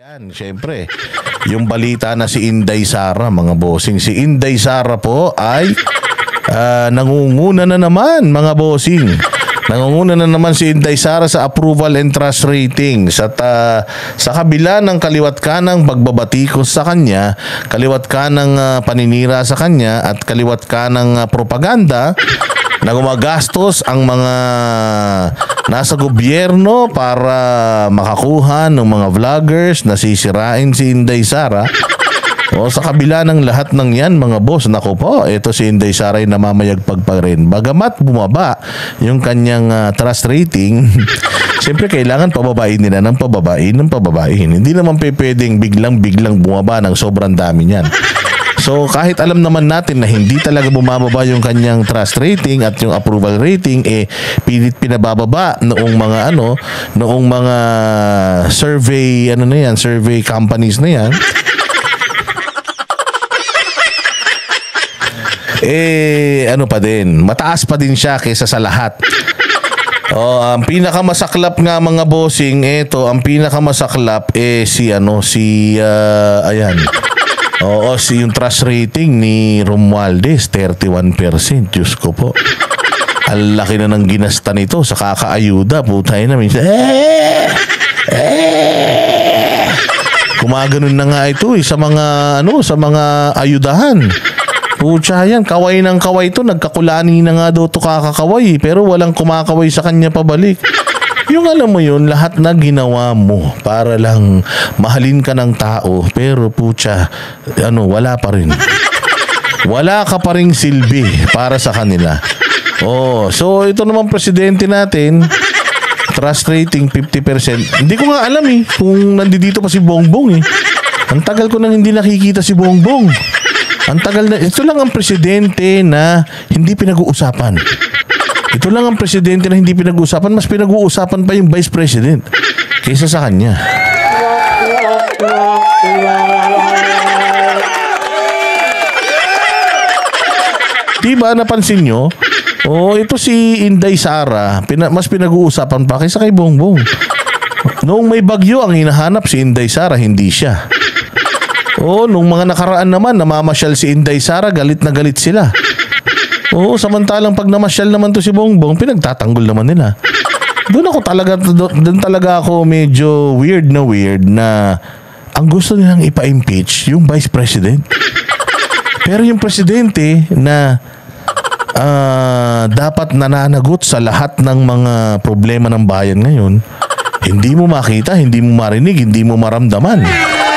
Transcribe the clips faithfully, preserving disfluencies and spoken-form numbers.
Yan, syempre, yung balita na si Inday Sara, mga bossing. Si Inday Sara po ay uh, nangunguna na naman, mga bossing. Nangunguna na naman si Inday Sara sa approval and trust ratings. At uh, sa kabila ng kaliwat kanang pagbabatikos sa kanya, kaliwat kanang uh, paninira sa kanya, at kaliwat kanang uh, propaganda na gumagastos ang mga nasa gobyerno para makakuha ng mga vloggers na sisirain si Inday Sara. O sa kabila ng lahat ng yan, mga boss, naku po, ito si Inday Sara ay namamayagpag pa rin. Bagamat bumaba yung kanyang uh, trust rating, siyempre kailangan pababain nila ng pababain ng pababain. Hindi naman pwedeng biglang-biglang bumaba ng sobrang dami niyan. So kahit alam naman natin na hindi talaga bumababa yung kanyang trust rating at yung approval rating, eh pilit pinabababa noong mga ano, noong mga survey ano na yan, survey companies na yan. Eh ano pa din, mataas pa din siya kaysa sa lahat. Oh, ang pinakamasaklap nga, mga bossing, eto, ang pinakamasaklap eh si ano, si uh, ayan. Oo, si yung trust rating ni Romualdez, thirty-one percent. Diyos ko po. Ang laki na ng ginasta nito sa kakaayuda. Putay na minsan. Eh! Eh! Kumaganon na nga ito eh, sa mga, ano, sa mga ayudahan. Pucha yan, kaway ng kaway to. Nagkakulani na nga daw to kakakaway. Pero walang kumakaway sa kanya pabalik. Yung alam mo yun, lahat na ginawa mo para lang mahalin ka ng tao, pero pucha, ano, wala pa rin. Wala ka pa ring silbi para sa kanila. Oh, so ito naman presidente natin, trust rating fifty percent. Hindi ko nga alam eh, kung nandito pa si Bongbong eh. Ang tagal ko nang hindi nakikita si Bongbong. Ang tagal na, ito lang ang presidente na hindi pinag-uusapan. Ito lang ang presidente na hindi pinag-uusapan. Mas pinag-uusapan pa yung vice president kaysa sa kanya. Diba, napansin nyo? Oh, ito si Inday Sara, pina, mas pinag-uusapan pa kaysa kay Bongbong. Noong may bagyo, ang hinahanap si Inday Sara, hindi siya. Oh, nung mga nakaraan naman, namamasyal si Inday Sara, galit na galit sila. Oo, samantalang pag namasyal naman to si Bongbong, pinagtatanggol naman nila. Doon ako talaga, doon talaga ako medyo weird na weird na ang gusto nilang ipa-impeach yung vice president. Pero yung presidente na uh, dapat nananagot sa lahat ng mga problema ng bayan ngayon, hindi mo makita, hindi mo marinig, hindi mo maramdaman.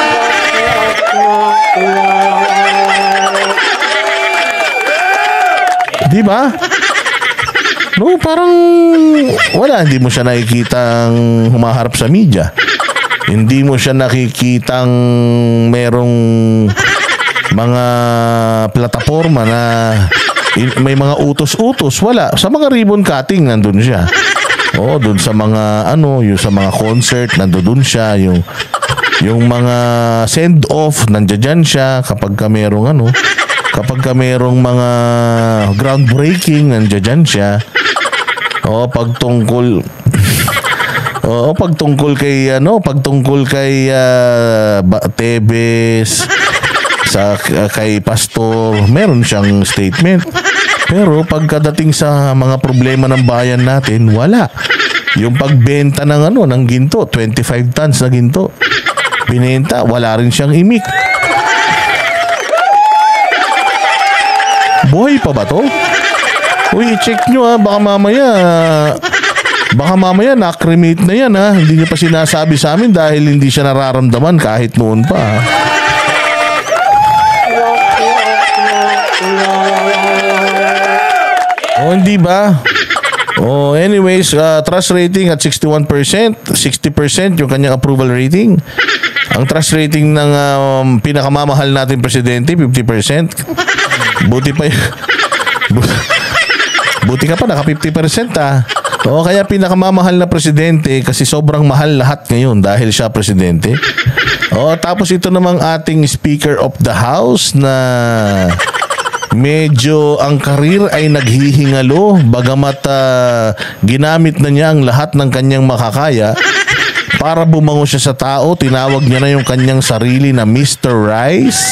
Di ba? No, parang wala, hindi mo siya nakikitang humaharap sa media. Hindi mo siya nakikitang merong mga plataforma na may mga utos-utos. Wala. Sa mga ribbon cutting, nandun siya. Oo, dun sa mga ano, yung sa mga concert, nandun siya. Yung, yung mga send-off, nandiyan siya kapag ka merong ano, kapag ka merong mga groundbreaking, nandiyan siya. O pagtungkol O pagtungkol kay ano, pagtungkol kay uh, Tebes sa uh, kay pastor, meron siyang statement. Pero pagkadating sa mga problema ng bayan natin, wala. Yung pagbenta ng ano, ng ginto, twenty-five tons na ginto. Binenta, wala rin siyang imik. Buhay pa ba to? Uy, i-check nyo ha. Baka mamaya, baka mamaya na-cremate na yan ha. Hindi nyo pa sinasabi sa amin dahil hindi siya nararamdaman kahit noon pa ha. O, hindi ba? Oh, anyways, uh, trust rating at sixty-one percent, sixty percent yung kanyang approval rating. Ang trust rating ng um, pinakamamahal natin presidente, fifty percent. Buti pa y- Buti ka pa, naka fifty percent ah. O kaya pinakamamahal na presidente kasi sobrang mahal lahat ngayon dahil siya presidente. O tapos ito namang ating Speaker of the House na medyo ang karir ay naghihingalo bagamat uh, ginamit na niya ang lahat ng kanyang makakaya. para bumango siya sa tao, tinawag niya na yung kanyang sarili na Mister Rice.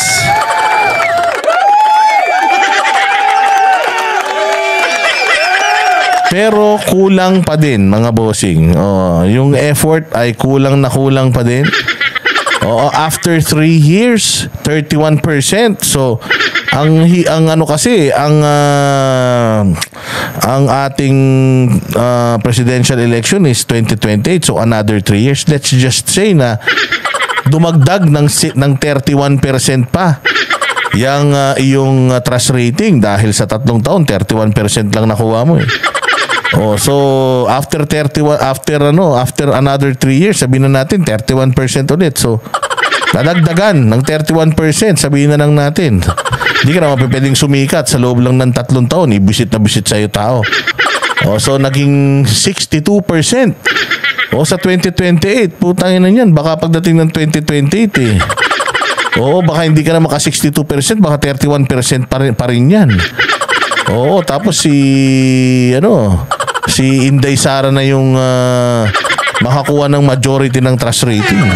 Pero kulang pa din, mga bossing. Oh, yung effort ay kulang na kulang pa din. Oo, after three years, thirty-one percent. So, ang ang ano kasi, ang uh, ang ating uh, presidential election is twenty twenty-eight. So, another three years. Let's just say na dumagdag ng ng thirty-one percent pa yang uh, iyong uh, trust rating dahil sa tatlong taon, thirty-one percent lang nakuha mo eh. Oh, so after thirty-one after ano, after another three years, sabihin na natin thirty-one percent ulit. So dadagdagan ng thirty-one percent, sabihin na lang natin. Hindi ka naman pwedeng sumikat sa loob lang ng tatlong taon, ibisit na bisit sa iyo tao. Oh, so naging sixty-two percent. Oh, sa twenty twenty-eight, putang ina niyan, baka pagdating ng twenty twenty-eight eh. Oo, baka hindi ka na maka sixty-two percent, baka thirty-one percent pa rin, pa rin yan. Oo, tapos si ano, si Inday Sara na yung uh, makakuha ng majority ng trust rating.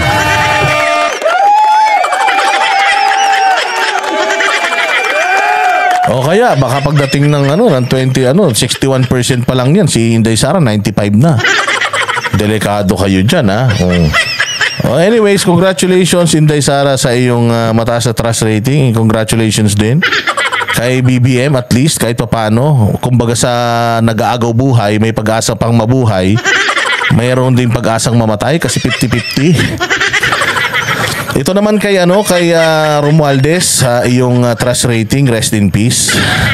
O kaya baka pagdating ng ano ng twenty ano sixty-one percent pa lang yan, si Inday Sara ninety-five na. Delikado kayo diyan ha. Oh. Oh, anyways, congratulations Inday Sara sa iyong uh, mataas na trust rating. Congratulations din kay B B M, at least kahit papaano, kumbaga sa nag-aagaw buhay, may pag-asa pang mabuhay, mayroon din pag-asang mamatay kasi fifty-fifty. Ito naman kay ano, kay uh, Romualdez, sa uh, iyong uh, trust rating, rest in peace.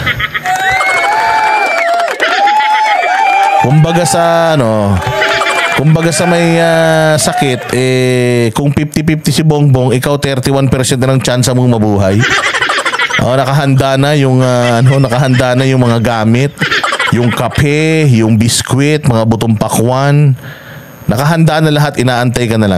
Kumbaga sa ano, kumbaga sa may uh, sakit, eh kung fifty-fifty si Bongbong, ikaw thirty-one percent na ng chance mong mabuhay. Oh, nakahanda na yung uh, ano, nakahanda na yung mga gamit, yung kape, yung biskwit, mga butong pakwan. Nakahanda na lahat, inaantay ka na lang.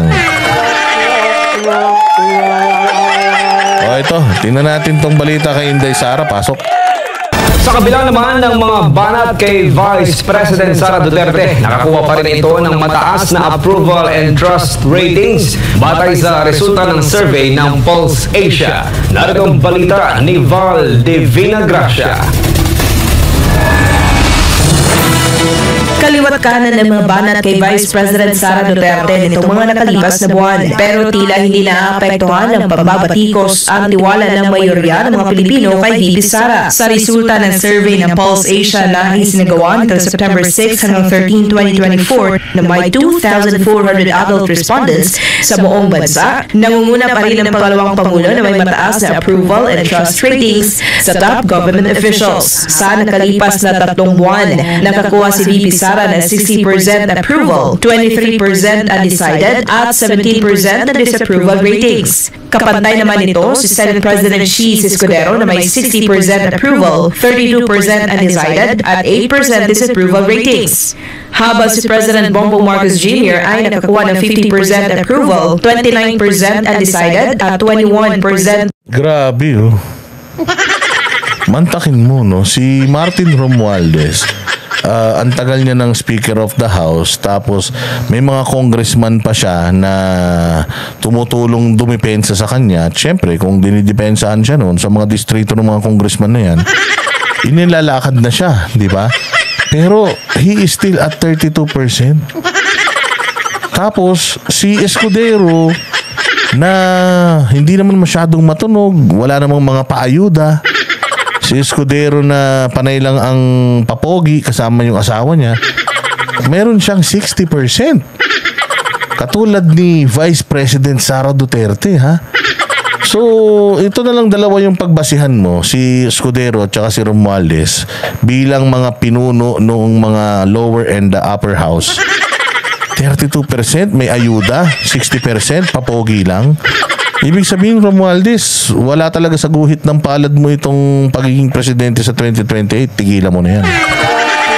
Oh, ito, tingnan natin tong balita kay Inday Sara, pasok. Sa kabila naman ng mga banat kay Vice President Sara Duterte, nakakuha pa rin ito ng mataas na approval and trust ratings batay sa resulta ng survey ng Pulse Asia. Narito ang balita ni Val Divina Gracia. Kaliwat kanan ng mga banat kay Vice President Sara Duterte nitong mga nakalipas na buwan. Pero tila hindi naapektuhan ng pagbabatikos ang tiwala ng mayorya ng mga Pilipino kay V P Sara. Sa resulta ng survey ng Pulse Asia na isinagawa nitong September six hanggang thirteen, twenty twenty-four na may two thousand four hundred adult respondents sa buong bansa, nangunguna pa rin ang pangalawang pangulo na may mataas na approval and trust ratings sa top government officials. Sa nakalipas na tatlong buwan, nakakuha si V P Sara na sixty percent approval, twenty-three percent undecided at seventeen percent na disapproval ratings. Kapantay naman nito si Senate President Cheese Escudero na may sixty percent approval, thirty-two percent undecided at eight percent disapproval ratings. Habang si President Bongbong Marcos Junior ay nakakuha ng fifty percent approval, twenty-nine percent undecided at twenty-one percent. Grabe oh. Mantakin mo no, si Martin Romualdez. Uh, ang tagal niya ng Speaker of the House, tapos may mga congressman pa siya na tumutulong dumipensa sa kanya. At syempre, kung dinidepensahan siya noon sa mga distrito ng mga congressman na yan, inilalakad na siya, di ba? Pero he is still at thirty-two percent. Tapos si Escudero na hindi naman masyadong matunog, wala namang mga paayuda. Si Escudero na panay lang ang papogi kasama yung asawa niya, meron siyang sixty percent. Katulad ni Vice President Sara Duterte, ha? So, ito na lang dalawa yung pagbasihan mo, si Escudero at saka si Romualdez bilang mga pinuno noong mga lower and the upper house. thirty-two percent may ayuda, sixty percent papogi lang. Ibig sabihin, Romualdez, wala talaga sa guhit ng palad mo itong pagiging presidente sa twenty twenty-eight. Tigilan mo na yan.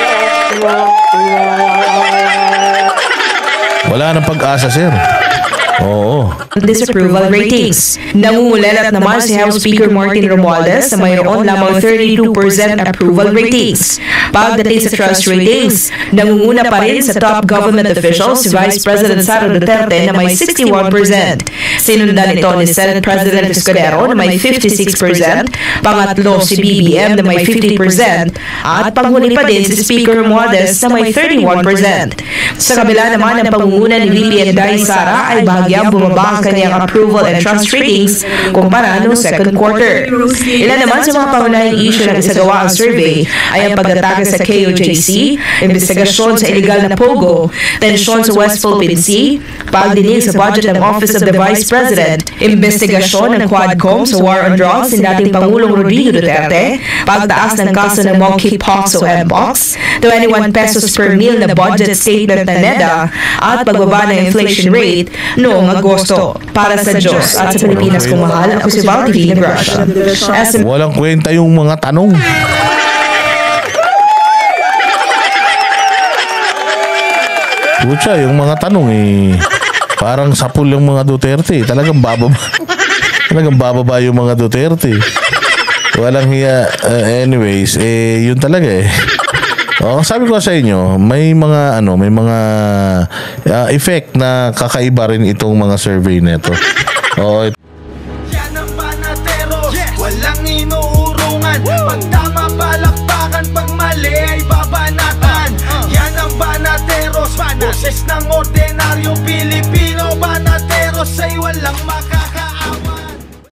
Wala nang pag-asa, sir. Oo. disapproval ratings. Nangungulelat naman si House Speaker Martin Romualdez na mayroon lamang thirty-two percent approval ratings. Pagdating sa trust ratings, nangunguna pa rin sa top government officials si Vice President Sara Duterte na may sixty-one percent. Sinundan ito ni Senate President Escudero na may fifty-six percent, pangatlo si B B M na may fifty percent, at panghuli pa din si Speaker Romualdez na may thirty-one percent. Sa kabila naman ng pangunguna ni V P Inday Sara ay bahagyang bumaba ang kanyang approval and trust ratings kumpara noong second quarter. Ilan naman sa mga pangunahing issue ng isagawa ang survey ay ang pag-atake sa K O J C, investigasyon sa illegal na pogo, tensyon sa West Philippine Sea, pagdinig sa budget ng Office of the Vice President, investigasyon ng Quadcom sa war on drugs ni dating Pangulong Rodrigo Duterte, pagtaas ng kaso ng monkeypox o mpox, twenty-one pesos per meal na budget statement ng NEDA, at pagbaba ng inflation rate noong Agosto. Para sa Diyos at sa Pilipinas kung mahal, ako si Val T V Negrasha. S M Walang kwenta yung mga tanong. Pucha, yung mga tanong eh, parang sapul yung mga Duterte. Talagang bababa. Talagang bababa yung mga Duterte. Walang hiya. Uh, anyways, eh, yun talaga eh. Oh, sabi ko sa inyo, may mga ano, may mga uh, effect na kakaiba rin itong mga survey nito. Oh, Yan ang banatero, walang inuurungan. Pag tama palakpakan, pag mali ay